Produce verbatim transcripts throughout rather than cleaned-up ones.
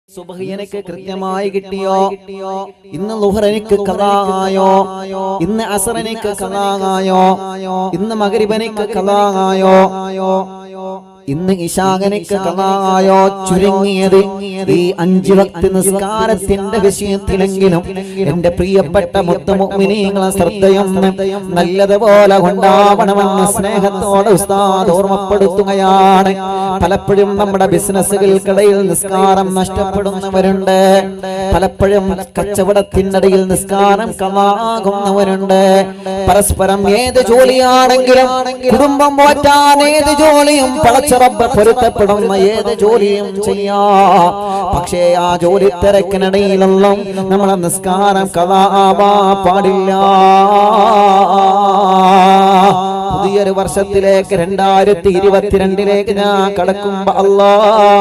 സുബ്ഹി എനിക്ക് കൃത്യമായി കിട്ടിയോ? ഇന്ന് ളുഹർ എനിക്ക് ഖളാ ആയോ? ഇന്ന് അസ്ർ എനിക്ക് ഖളാ ആയോ? ഇന്ന് മഗ്രിബ് എനിക്ക് ഖളാ ആയോ? ഇന്ന് ഇശാഗനിക്ക് ഖളാ ആയോ? ചുരുങ്ങിയത് ഈ അഞ്ച് വക്ത് നിസ്കാരത്തിന്റെ വിഷയത്തിലെങ്കിലും എന്റെ പ്രിയപ്പെട്ട മുത്ത് മുഅ്മിനീങ്ങളെ ശ്രദ്ധയൊന്ന് നല്ലതുപോലെ കൊണ്ടാവണമെന്ന് സ്നേഹത്തോടെ ഉസ്താദ് ഓർമ്മപ്പെടുത്തുകയാണ്. പലപ്പോഴും നമ്മുടെ ബിസിനസ്സുകൾക്കിടയിൽ നിസ്കാരം നഷ്ടപ്പെടുന്നവരുണ്ട്. പലപ്പോഴും കച്ചവടത്തിനിടയിൽ നിസ്കാരം ഖളാ ആകുന്നവരുണ്ട്. പരസ്പരം ഏത് ജോലിയാണെങ്കിലും കുടുംബം പോറ്റാൻ ഏത് ജോലിയും പടച്ചറബ്ബ് പൊരുത്തപ്പെടുന്ന ഏത് ജോലിയും ചെയ്യാം. പക്ഷേ ആ ജോലി തിരക്കിനിടയിലൊന്നും നമ്മളെ നിസ്കാരം ഖളാ ആവാൻ പാടില്ല. പുതിയൊരു വർഷത്തിലേക്ക് രണ്ടായിരത്തി ഇരുപത്തിരണ്ടിലേക്ക് ഞാൻ കടക്കുമ്പോ അല്ലാ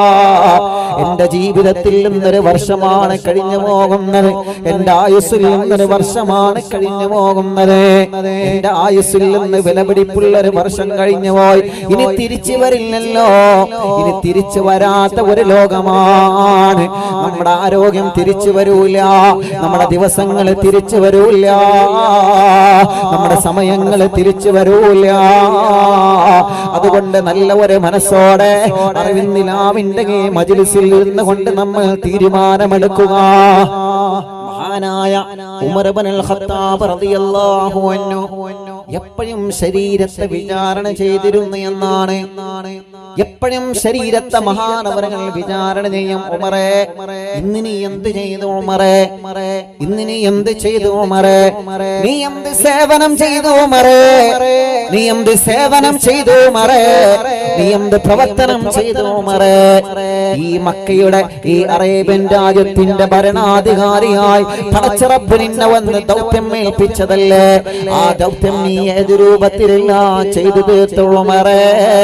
എന്റെ ജീവിതത്തിൽ നിന്നൊരു വർഷമാണ് കഴിഞ്ഞു പോകുന്നത്. എന്റെ ആയുസ്സിൽ നിന്നൊരു വർഷമാണ് കഴിഞ്ഞു പോകുന്നത്. എന്റെ ആയുസ്സിൽ നിന്ന് വിലപിടിപ്പുള്ള ഒരു വർഷം കഴിഞ്ഞു പോയി. ഇനി തിരിച്ചു വരില്ലല്ലോ. ഇനി തിരിച്ചു വരാത്ത ഒരു ലോകമാണ്. നമ്മുടെ ആരോഗ്യം തിരിച്ചു വരൂല, നമ്മുടെ ദിവസങ്ങൾ തിരിച്ചു വരൂല, നമ്മുടെ സമയങ്ങൾ തിരിച്ചു വരൂല. അതുകൊണ്ട് നല്ല ഒരു മനസ്സോടെ അറിവിന്ദിലാവിന്റെ മജ്‌ലിസിൽ ഇരുന്ന് കൊണ്ട് നമ്മൾ തീരുമാനമെടുക്കുക. മഹാനായ ഉമർ ഇബ്നുൽ ഖത്താബ് റളിയല്ലാഹു അൻഹു എപ്പോഴും ശരീരത്തെ വിചാരണ ചെയ്തിരുന്നു എന്നാണ്. എപ്പോഴും ശരീരത്തെ മഹാനവരങ്ങൾ വിചാരണ ചെയ്യും. ഉമറേ, ഇന്ന് നീ എന്ത് ചെയ്തു ഉമറേ? ഇന്ന് നീ എന്ത് ചെയ്തു ഉമറേ? നീ എന്ത് സേവനം ചെയ്തു ഉമറേ? നീ എന്ത് സേവനം ചെയ്തു ഉമറേ? നീ എന്ത് പ്രവർത്തനം ചെയ്തു ഉമറേ? ഈ മക്കയുടെ ഈ അറേബ്യൻ രാജ്യത്തിന്റെ ഭരണാധികാരിയായി പടച്ച റബ്ബ് നിന്നെ വന്ന് ദൗത്യം ഏൽപ്പിച്ചതല്ലേ? ആ ദൗത്യം നീ ഏത് രൂപത്തിലല്ല ചെയ്തു തീർത്തു ഉമറേ?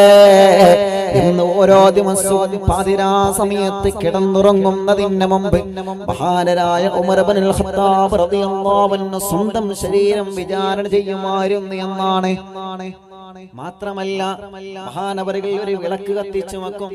ഇന്ന് ഓരോ ദിവസവും പാതിരാ സമയത്ത് കിടന്നുറങ്ങുന്നതിന് മുമ്പ് മഹാനരായ ഉമർ ഇബ്നുൽ ഖത്താബ് റളിയല്ലാഹു അൻഹു സ്വന്തം ശരീരം വിചാരണ ചെയ്യുമായിരുന്നു എന്നാണ്. മാത്രമല്ല മഹാനവറുകൾ ഒരു വിളക്ക് കത്തിച്ചു വെക്കും.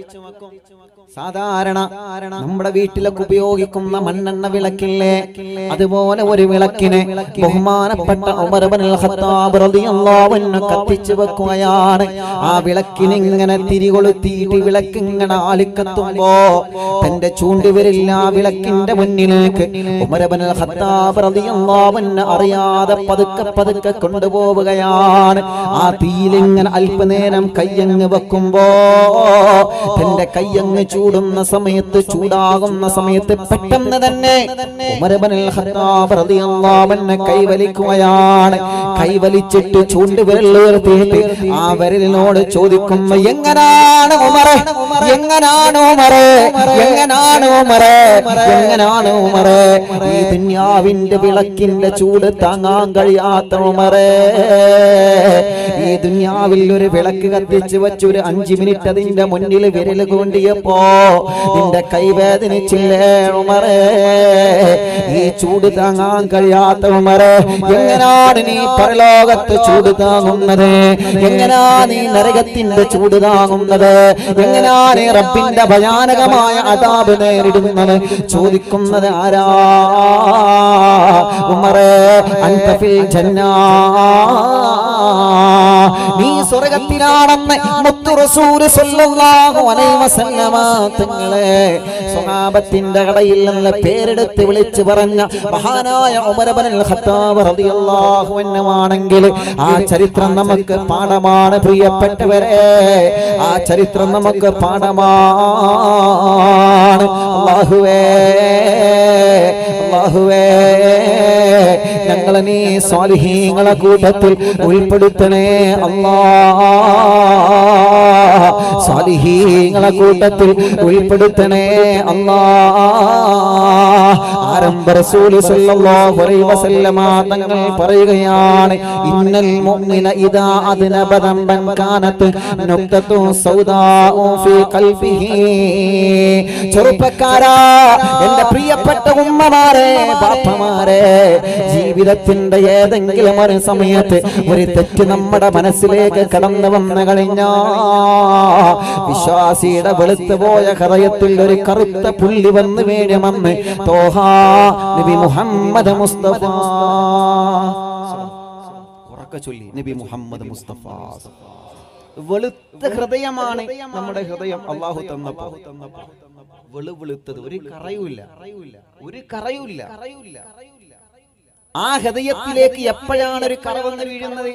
സാധാരണ നമ്മുടെ വീട്ടിലൊക്കെ ഉപയോഗിക്കുന്ന മണ്ണെണ്ണ വിളക്കില്ലേ, അതുപോലെ ഒരു വിളക്കിനെ ബഹുമാനപ്പെട്ട ഉമർ ഇബ്നുൽ ഖത്താബ് റളിയല്ലാഹു അൻഹു കത്തിച്ചു വെക്കുകയാണ്. ആ വിളക്കിന് ഇങ്ങനെ തിരികൊളുത്തിയിട്ട് വിളക്ക് ഇങ്ങനെ ആളിക്കത്തുമ്പോ തന്റെ ചൂണ്ടുവിരലിൽ ആ വിളക്കിന്റെ മുന്നിലേക്ക് ഉമർ ഇബ്നുൽ ഖത്താബ് റളിയല്ലാഹു അൻഹു അറിയാതെ പതുക്കെ പതുക്കെ കൊണ്ടുപോവുകയാണ്. ആ തീയിലിങ്ങനെ അല്പനേരം കയ്യങ്ങ് വെക്കുമ്പോ തന്റെ കയ്യങ്ങ് ചൂടുന്ന സമയത്ത് ചൂടാകുന്ന സമയത്ത് പെട്ടെന്ന് തന്നെ ഉമർ ഇബ്നുൽ ഖത്താബ് റളിയല്ലാഹു അൻഹു കൈവലിക്കുകയാണ്. കൈവലിച്ചിട്ട് ചൂണ്ടുവിരൽ ഉയർത്തിയിട്ട് ആ വിരലിനോട് ചോദിക്കും, എങ്ങനാണ് ഉമറേ? എങ്ങനാണ് ഉമറേ? എങ്ങനാണ് ഉമറേ? എങ്ങനാണ് ഉമറേ? ഈ ദുനിയാവിന്റെ വിളക്കിന്റെ ചൂട് താങ്ങാൻ കഴിയാത്ത ഉമറേ, ഈ ദുനിയാവിൽ ഒരു വിളക്ക് കത്തിച്ച് വെച്ച് ഒരു അഞ്ചു മിനിറ്റ് അതിന്റെ മുന്നിൽ വിരൽ കൊണ്ടിയപ്പോ നിന്റെ കൈവേദനിച്ചില്ലേ ഉമറേ? ഈ ചൂട് താങ്ങാൻ കഴിയാത്ത ഉമറേ, എങ്ങനാണ് നീ പരലോകത്ത് ചൂട് താങ്ങുന്നത്? എങ്ങനാ നീ നരകത്തിന്റെ ചൂട് താങ്ങുന്നത്? എങ്ങനാ നീ റബ്ബിന്റെ ഭയാനകമായ അദാബ് നേരിടുന്നത്? ചോദിക്കുന്നത് ആരാ? ഉമറേ, അൻത ഫിൽ ജന്നാ, നീ സ്വർഗ്ഗത്തിലാണെന്ന് മുത്തു റസൂൽ സ്വല്ലല്ലാഹു അലൈഹി വസല്ലമ തങ്ങളെ സ്വഹാബത്തിന്റെ കടയിൽ നിന്ന് പേരെടുത്ത് വിളിച്ചു പറഞ്ഞ മഹാനായ ഉമർ ഇബ്നുൽ ഖത്താബ് റളിയല്ലാഹു അൻഹു ആണെങ്കിൽ ആ ചരിത്രം നമുക്ക് പാഠമാണ് പ്രിയപ്പെട്ടവരെ. ആ ചരിത്രം നമുക്ക് പാഠമാണ്. അല്ലാഹുവേ, അല്ലാഹുവേ, ഞങ്ങളെ നീ സ്വാലിഹീങ്ങളെ കൂട്ടത്തിൽ ഉൾപ്പെടുത്തണേ അല്ലാഹ്. സ്വാലിഹീങ്ങളെ കൂട്ടത്തിൽ ഉൾപ്പെടുത്തണേ അല്ലാഹ്. ആരംഭ റസൂൽ സല്ലല്ലാഹു അലൈഹി വസല്ലമ തങ്ങൾ പറയുകയാണ് ഇന്നൽ മുഅ്മിന ഇദാ അദ്നബ ദംബൻ കാനത് നുക്തതു സൗദാഉ ഫീ ഖൽബിഹി. ചെറുപ്പക്കാരാ, എന്റെ പ്രിയപ്പെട്ട ഉമ്മമാരെ, ബാപ്പമാരെ, ജീവിതത്തിന്റെ ഏതെങ്കിലും ഒരു സമയത്ത് ഒരു തെറ്റ് നമ്മുടെ മനസ്സിലേക്ക് കടന്നു വന്നു കഴിഞ്ഞാ വിശ്വാസിയുടെ വെളുത്തു പോയ ഹൃദയത്തിൽ ഒരു കറുത്ത പുള്ളി വന്ന് വീഴുമെന്ന് തോഹ നബി മുഹമ്മദ് മുസ്തഫ ഉറക്കെ ചൊല്ലി. നബി മുഹമ്മദ് മുസ്തഫ. വെളുത്ത ഹൃദയമാണ് നമ്മുടെ ഹൃദയം. അല്ലാഹു തന്നപ്പോ വെളുവെളുത്തത്, ഒരു കറയുമില്ല, ഒരു കറയുമില്ല. ആ ഹൃദയത്തിലേക്ക് എപ്പോഴാണ് ഒരു കറ വന്ന് വീഴുന്നത്?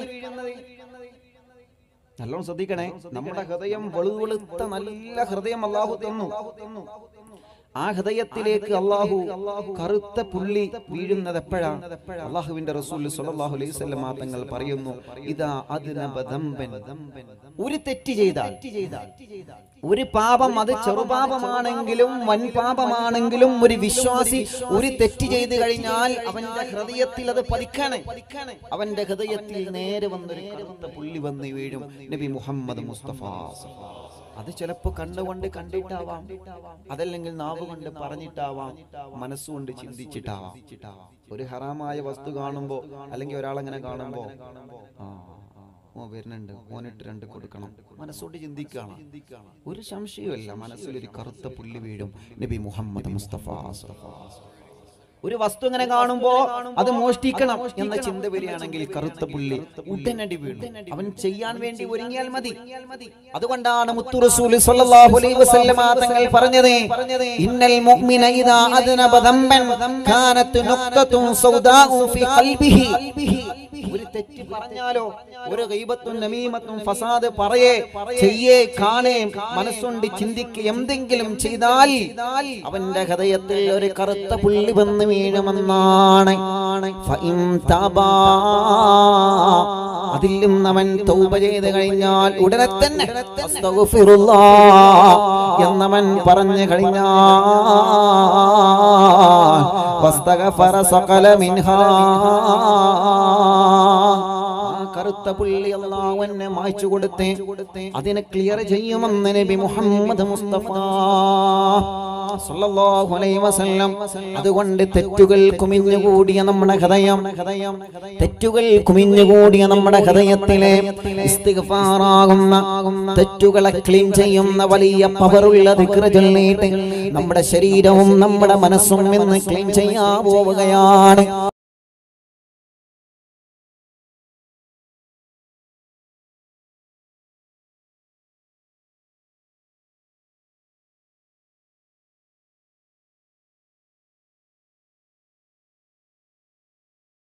നല്ലോണം ശ്രദ്ധിക്കണേ. നമ്മുടെ ഹൃദയം വെളുവെളുത്ത നല്ല ഹൃദയം അല്ലാഹു തന്നു. ആ ഹൃദയത്തിലേക്ക് അല്ലാഹു കറുത്ത പുള്ളി വീഴുന്നത് എപ്പോഴാണ്? അല്ലാഹുവിന്റെ റസൂൽ സ്വല്ലല്ലാഹു അലൈഹി വസല്ലം തങ്ങൾ പറയുന്നു, ഇദാ അദ്നബ ദംബൻ, ഒരു തെറ്റ് ചെയ്താൽ, ഒരു പാപം, അത് ചെറുപാപമാണെങ്കിലും വൻ പാപമാണെങ്കിലും ഒരു വിശ്വാസി ഒരു തെറ്റ് ചെയ്തു കഴിഞ്ഞാൽ അവന്റെ ഹൃദയത്തിൽ അത് പതിക്കാണ്. അവന്റെ ഹൃദയത്തിൽ നേരെ വന്നൊരു കറുത്ത പുള്ളി വന്ന് വീഴും. നബി മുഹമ്മദ് മുസ്തഫ. അത് ചിലപ്പോ കണ്ണുകൊണ്ട് കണ്ടിട്ടാവാം, അതല്ലെങ്കിൽ നാവ് കൊണ്ട് പറഞ്ഞിട്ടാവാം, മനസ്സുകൊണ്ട് ചിന്തിച്ചിട്ടാവാം. ഒരു ഹറാമായ വസ്തു കാണുമ്പോ, അല്ലെങ്കിൽ ഒരാളെങ്ങനെ കാണുമ്പോ ആ ഓ വരുന്നുണ്ട്, ഓനിട്ട് രണ്ട് കൊടുക്കണം, മനസ്സോട് ചിന്തിക്കണം. ഒരു സംശയമല്ല, മനസ്സിലൊരു കറുത്ത പുള്ളി വീഴും. നബി മുഹമ്മദ് മുസ്തഫ. ഒരു വസ്തു ഇങ്ങനെ കാണുമ്പോ അത് മോഷ്ടിക്കണം എന്ന ചിന്ത വരികയാണെങ്കിൽ കറുത്ത പുള്ളി ഉടനടി വീഴും. അവൻ ചെയ്യാൻ വേണ്ടി ഒരുങ്ങിയാൽ മതി. അതുകൊണ്ടാണ് മുത്തു റസൂൽ സ്വല്ലല്ലാഹു അലൈഹി വസല്ലം തങ്ങൾ പറഞ്ഞത്, ഇന്നൽ മുഅ്മിന ഇദാ അദ്നബ ദംബൻ കാനത് നുഖ്തതു സൗദാഉ ഫീ ഖൽബിഹി. ഒരു തെറ്റ് പറഞ്ഞാലോ, ഒരു ഗീബത്തും നമീമത്തും ഫസാദ് പറയേ ചെയ്യേ കാണേ മനസ്സുകൊണ്ട് ചിന്തിക്ക് എന്തെങ്കിലും ചെയ്താൽ അവന്റെ ഹൃദയത്തിൽ ഒരു കറുത്ത പുള്ളി വന്ന് വീഴുമെന്നാണ്. ഫഇൻ തബാ, അതിൽ നിന്ന് അവൻ തൗബ ചെയ്ത് കഴിഞ്ഞാൽ ഉടനെ തന്നെ അസ്തഗ്ഫിറുല്ലാഹ് എന്നവൻ പറഞ്ഞു കഴിഞ്ഞാൽ വസ്തഗ്ഫറ സഖല മിൻഹാ, കറുത്ത പുള്ളി അല്ലാഹു എന്നെ മായ്ച്ചു കൊടുത്തേ, അതിനെ ക്ലിയർ ചെയ്യുമെന്ന് നബി മുഹമ്മദ് മുസ്തഫ സല്ലല്ലാഹു അലൈഹി വസല്ലം. അതുകൊണ്ട് തെറ്റുകൾ കുമിഞ്ഞുകൂടിയ നമ്മുടെ ഹൃദയം, തെറ്റുകൾ കുമിഞ്ഞുകൂടിയ നമ്മുടെ ഹൃദയത്തിലെ ഇസ്തിഗ്ഫാറാകുന്ന, തെറ്റുകളെ ക്ലീൻ ചെയ്യുന്ന വലിയ പവറുള്ള ദിക്ർ ചൊല്ലിയിട്ട് നമ്മുടെ ശരീരവും നമ്മുടെ മനസ്സും ഇന്ന് ക്ലീൻ ചെയ്യാൻ പോവുകയാണ്.